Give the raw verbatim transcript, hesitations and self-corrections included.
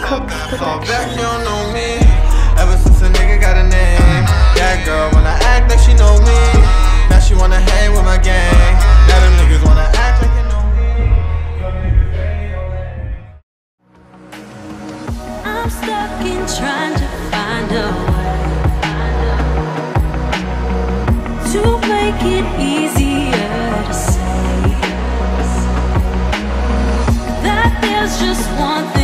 Cook Fall back, you Production. don't know me. Ever since a nigga got a name. That girl wanna act like she know me. Now she wanna hang with my gang. Now them niggas wanna act like they know me. I'm stuck in trying to find a way to make it easier to say that there's just one thing